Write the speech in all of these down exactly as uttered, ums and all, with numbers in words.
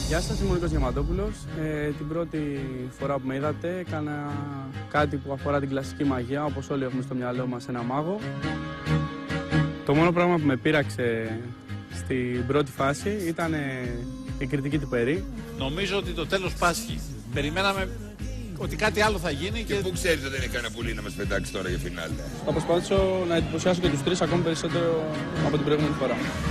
Γεια σας, είμαι ο Νίκος Διαμαντόπουλος. Ε, την πρώτη φορά που με είδατε έκανα κάτι που αφορά την κλασική μαγεία, όπως όλοι έχουμε στο μυαλό μας ένα μάγο. Το μόνο πράγμα που με πείραξε στην πρώτη φάση ήταν η κριτική του Περί. Νομίζω ότι το τέλος πάσχει. Περιμέναμε ότι κάτι άλλο θα γίνει και... Και πού ξέρεις ότι δεν είναι κανένα πουλί να μας πετάξει τώρα για φινάλε. Θα προσπαθήσω να εντυπωσιάσω και τους τρεις ακόμη περισσότερο από την προηγούμενη φορά.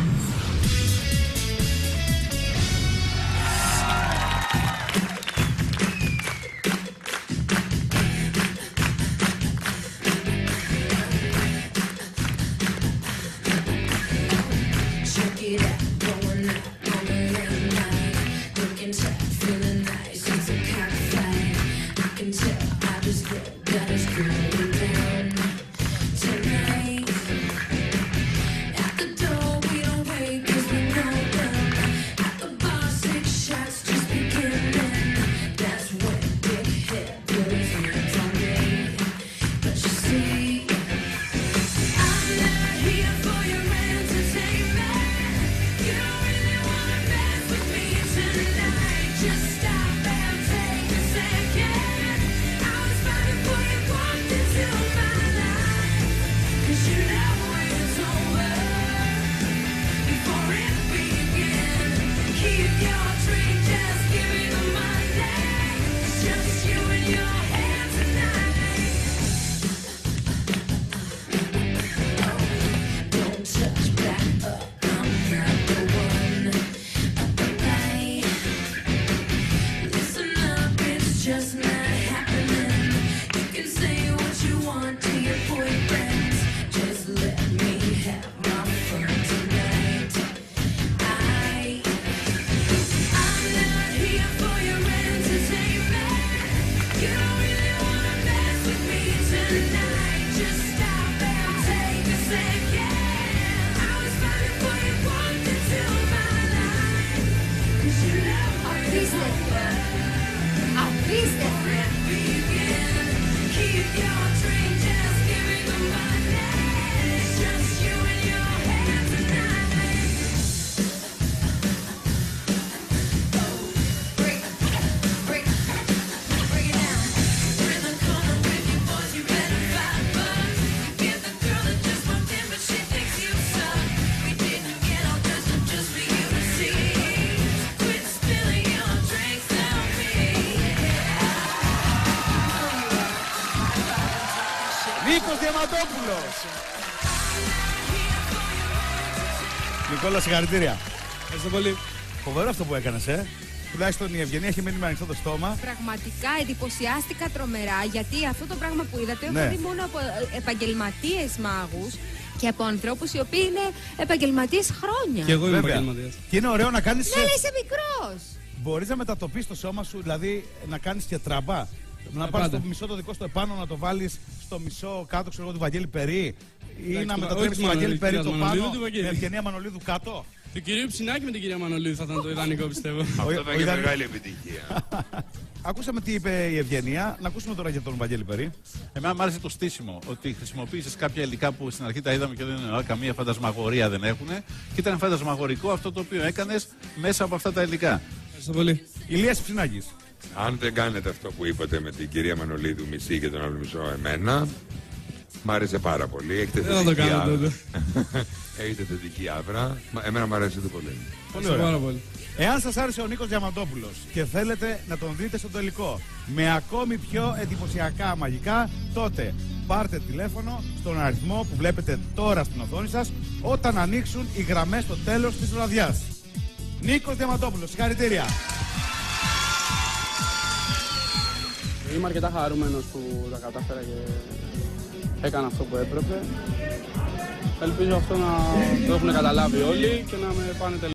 Νίκος Διαμαντόπουλος. Νικόλα, συγχαρητήρια. Ευχαριστώ πολύ. Φοβερό αυτό που έκανες, ε. Τουλάχιστον η Ευγενία έχει μείνει με ανοιχτό το στόμα. Πραγματικά εντυπωσιάστηκα τρομερά, γιατί αυτό το πράγμα που είδατε Ναι. έχω δει μόνο από επαγγελματίες μάγους και από ανθρώπους οι οποίοι είναι επαγγελματίες χρόνια. Και εγώ είμαι Βέβαια. επαγγελματίας. Και είναι ωραίο να κάνεις. Ναι, αλλά είσαι μικρός. Μπορείς να μετατοπίσεις το σώμα σου, δηλαδή να κάνεις και τραμπά. Να πάρεις το μισό το δικό στο επάνω, να το βάλεις στο μισό κάτω, ξέρω εγώ, του Βαγγέλη Περί. Ή Εντάξει, να όχι μετατρέψεις του το Βαγγέλη Μανολίδου, Περί του το Μανολίδου, πάνω του Βαγγέλη. με Ευγενία Μανολίδου κάτω. Του κυρίου Ψινάκη με την κυρία Μανολίδου θα ήταν το ιδανικό, πιστεύω. Αυτό Ο- θα ο είναι ιδανικός- μεγάλη επιτυχία. Ακούσαμε τι είπε η Ευγενία. Να ακούσουμε τώρα για τον Βαγγέλη Περί. Εμένα μου άρεσε το στήσιμο, ότι χρησιμοποίησες κάποια υλικά που στην αρχή τα είδαμε και δεν είναι καμία φαντασμαγορία δεν έχουν. Και ήταν φαντασμαγορικό αυτό το οποίο έκανες μέσα από αυτά τα υλικά. Ευχαριστώ πολύ. Ηλίας Ψινάκης. Αν δεν κάνετε αυτό που είπατε με την κυρία Μανολίδου μισή και τον άλλο μισό εμένα, μ' άρεσε πάρα πολύ. Έχετε Δεν θα το θετική κάνω άβρα. τότε. Έχετε θετική άβρα. Μα- Εμένα μου αρέσετε πολύ. Πολύ Ευχαριστώ ωραία. πάρα πολύ. Εάν σας άρεσε ο Νίκος Διαμαντόπουλος και θέλετε να τον δείτε στο τελικό με ακόμη πιο εντυπωσιακά μαγικά, τότε πάρτε τηλέφωνο στον αριθμό που βλέπετε τώρα στην οθόνη σας όταν ανοίξουν οι γραμμές στο τέλος της βραδιάς. Νίκος Διαμαντόπουλος, συγχαρητήρια. Είμαι αρκετά χαρούμενος που τα κατάφερα και έκανα αυτό που έπρεπε. Ελπίζω αυτό να το έχουν καταλάβει όλοι και να με πάνε τελικά.